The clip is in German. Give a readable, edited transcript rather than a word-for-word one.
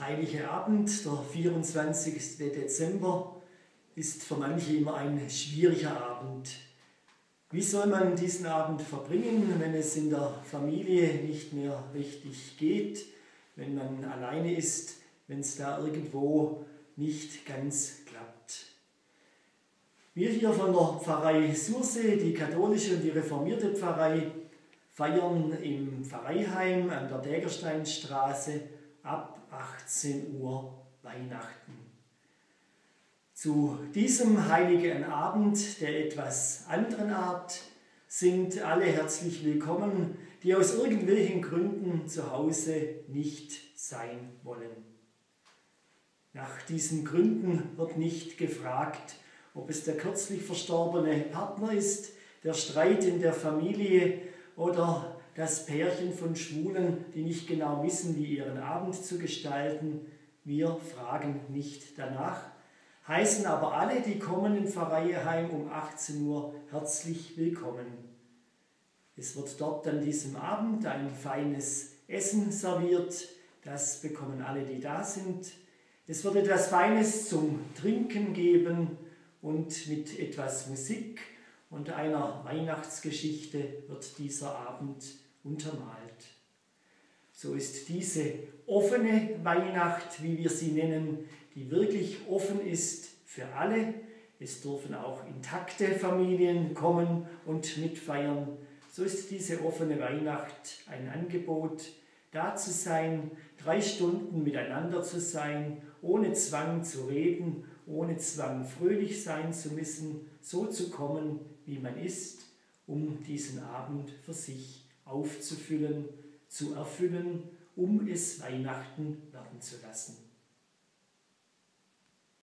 heilige Abend, der 24. Dezember, ist für manche immer ein schwieriger Abend. Wie soll man diesen Abend verbringen, wenn es in der Familie nicht mehr richtig geht, wenn man alleine ist, wenn es da irgendwo nicht ganz klappt? Wir hier von der Pfarrei Sursee, die katholische und die reformierte Pfarrei, feiern im Pfarreiheim an der Dägersteinstraße ab 18 Uhr Weihnachten. Zu diesem heiligen Abend der etwas anderen Art sind alle herzlich willkommen, die aus irgendwelchen Gründen zu Hause nicht sein wollen. Nach diesen Gründen wird nicht gefragt, ob es der kürzlich verstorbene Partner ist, der Streit in der Familie oder das Pärchen von Schwulen, die nicht genau wissen, wie ihren Abend zu gestalten. Wir fragen nicht danach, heißen aber alle, die kommen im Pfarreiheim um 18 Uhr herzlich willkommen. Es wird dort an diesem Abend ein feines Essen serviert, das bekommen alle, die da sind. Es wird etwas Feines zum Trinken geben und mit etwas Musik und einer Weihnachtsgeschichte wird dieser Abend untermalt. So ist diese offene Weihnacht, wie wir sie nennen, die wirklich offen ist für alle. Es dürfen auch intakte Familien kommen und mitfeiern. So ist diese offene Weihnacht ein Angebot, da zu sein, 3 Stunden miteinander zu sein, ohne Zwang zu reden, ohne Zwang fröhlich sein zu müssen, so zu kommen, wie man ist, um diesen Abend für sich aufzufüllen, zu erfüllen, um es Weihnachten werden zu lassen.